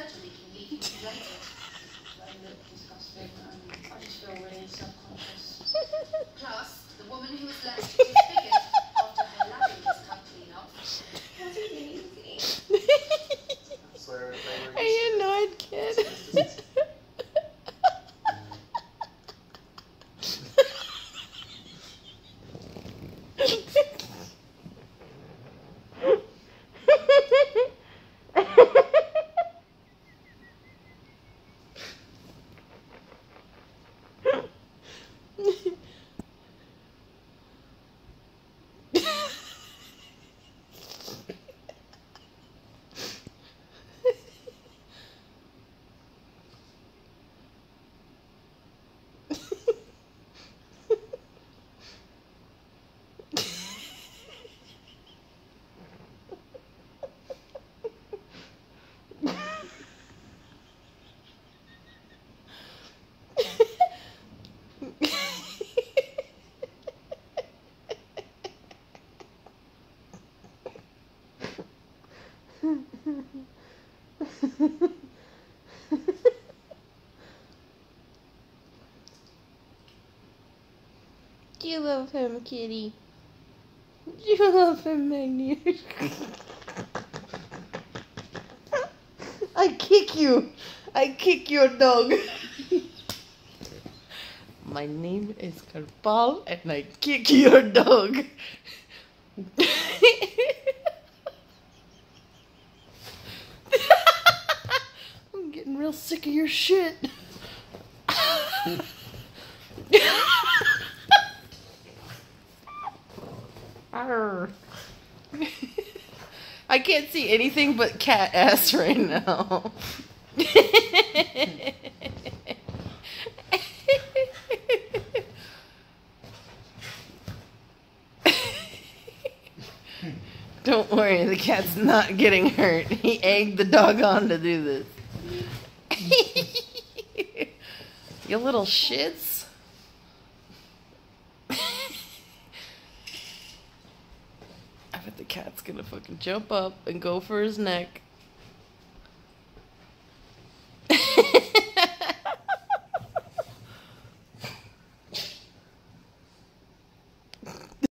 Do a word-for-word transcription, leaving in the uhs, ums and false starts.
surgery can leave you mutilated. They look disgusting and I just feel really subconscious. Plus, the woman who was left disfigured after her lapping was cut clean off. That's amazing. Are you annoyed, kid? Do you love him, kitty? Do you love him, Magneto? I kick you. I kick your dog. My name is Karpal and I kick your dog. I'm getting real sick of your shit. Arr. I can't see anything but cat ass right now. Don't worry, the cat's not getting hurt. He egged the dog on to do this. You little shits. I bet the cat's gonna fucking jump up and go for his neck.